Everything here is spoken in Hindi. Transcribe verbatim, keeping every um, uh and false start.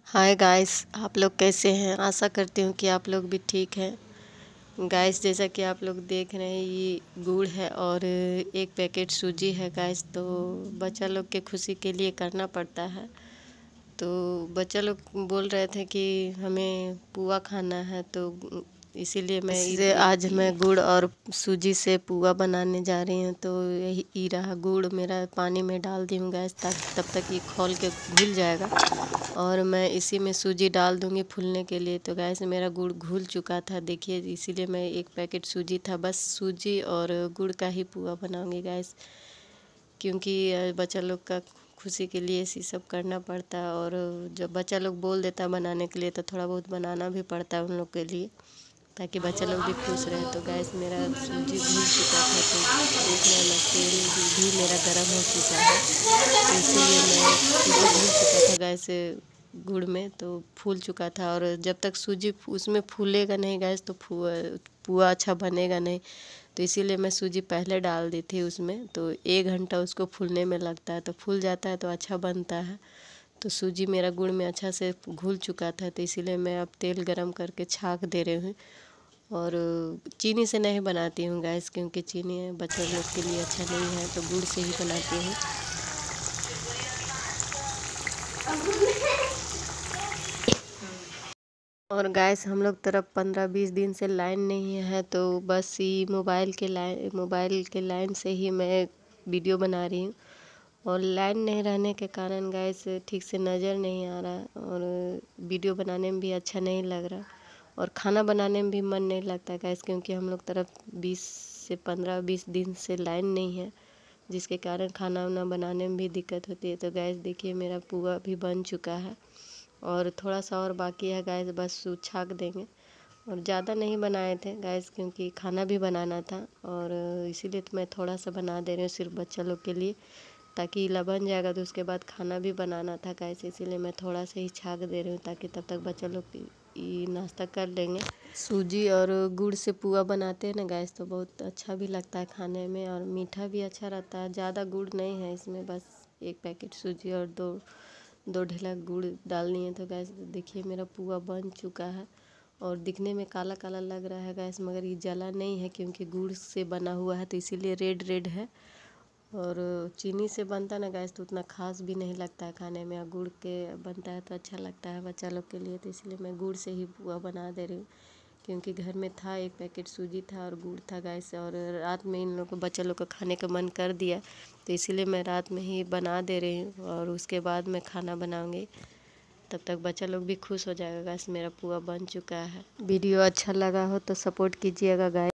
हाय गाइस, आप लोग कैसे हैं। आशा करती हूँ कि आप लोग भी ठीक हैं। गाइस, जैसा कि आप लोग देख रहे हैं, ये गुड़ है और एक पैकेट सूजी है गाइस। तो बच्चा लोग के खुशी के लिए करना पड़ता है। तो बच्चा लोग बोल रहे थे कि हमें पुआ खाना है, तो इसीलिए मैं इससे आज मैं गुड़ और सूजी से पुआ बनाने जा रही हूँ। तो यही ई रहा गुड़ मेरा पानी में डाल दी हूँ गैस, ताकि तब तक ये खौल के घुल जाएगा और मैं इसी में सूजी डाल दूँगी फूलने के लिए। तो गैस मेरा गुड़ घुल चुका था, देखिए, इसीलिए मैं एक पैकेट सूजी था, बस सूजी और गुड़ का ही पुआ बनाऊँगी गैस, क्योंकि बच्चा लोग का खुशी के लिए इसी सब करना पड़ता है। और जब बच्चा लोग बोल देता है बनाने के लिए, तो थोड़ा बहुत बनाना भी पड़ता है उन लोग के लिए, ताकि बच्चा लोग भी खुश रहे। तो गैस मेरा सूजी घुल चुका था, तो देख रहे हैं तेल भी मेरा गर्म हो चुका है, तो इसीलिए मैं सूजी घुल चुका था गैस गुड़ में, तो फूल चुका था। और जब तक सूजी उसमें फूलेगा नहीं गैस, तो पुआ अच्छा बनेगा नहीं। तो इसीलिए मैं सूजी पहले डाल दी थी उसमें। तो एक घंटा उसको फूलने में लगता है, तो फूल जाता है तो अच्छा बनता है। तो सूजी मेरा गुड़ में अच्छा से घुल चुका था, तो इसीलिए मैं अब तेल गरम करके छाक दे रही हूँ। और चीनी से नहीं बनाती हूँ गैस, क्योंकि चीनी बच्चा लोग के लिए अच्छा नहीं है, तो गुड़ से ही बनाती हूँ। और गैस हम लोग तरफ पंद्रह बीस दिन से लाइन नहीं है, तो बस ये मोबाइल के लाइन मोबाइल के लाइन से ही मैं वीडियो बना रही हूँ। और लाइन नहीं रहने के कारण गैस ठीक से नज़र नहीं आ रहा, और वीडियो बनाने में भी अच्छा नहीं लग रहा, और खाना बनाने में भी मन नहीं लगता गैस, क्योंकि हम लोग तरफ बीस से पंद्रह बीस दिन से लाइन नहीं है, जिसके कारण खाना वाना बनाने में भी दिक्कत होती है। तो गैस देखिए मेरा पुआ भी बन चुका है, और थोड़ा सा और बाकी है गैस, बस छाक देंगे। और ज़्यादा नहीं बनाए थे गैस, क्योंकि खाना भी बनाना था, और इसीलिए तो मैं थोड़ा सा बना दे रही हूँ सिर्फ बच्चा लोग के लिए, ताकि इला बन जाएगा तो उसके बाद खाना भी बनाना था गैस, इसीलिए मैं थोड़ा सा ही छाक दे रही हूँ, ताकि तब तक बच्चा लोग ये नाश्ता कर लेंगे। सूजी और गुड़ से पुआ बनाते हैं ना गैस, तो बहुत अच्छा भी लगता है खाने में, और मीठा भी अच्छा रहता है। ज़्यादा गुड़ नहीं है इसमें, बस एक पैकेट सूजी और दो दो ढेला गुड़ डालनी है। तो गैस देखिए मेरा पुआ बन चुका है, और दिखने में काला काला लग रहा है गैस, मगर ये जला नहीं है, क्योंकि गुड़ से बना हुआ है, तो इसीलिए रेड रेड है। और चीनी से बनता ना गैस, तो उतना खास भी नहीं लगता है खाने में, और गुड़ के बनता है तो अच्छा लगता है बच्चा लोग के लिए। तो इसलिए मैं गुड़ से ही पुआ बना दे रही हूँ, क्योंकि घर में था एक पैकेट सूजी था और गुड़ था गैस, और रात में इन लोग को बच्चा लोग को खाने का मन कर दिया, तो इसीलिए मैं रात में ही बना दे रही हूँ, और उसके बाद मैं खाना बनाऊँगी, तब तक बच्चा लोग भी खुश हो जाएगा। गैस मेरा पुआ बन चुका है। वीडियो अच्छा लगा हो तो सपोर्ट कीजिएगा गाइस।